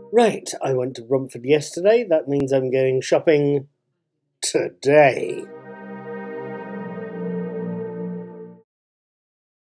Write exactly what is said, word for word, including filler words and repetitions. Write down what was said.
Right, I went to Romford yesterday. That means I'm going shopping today.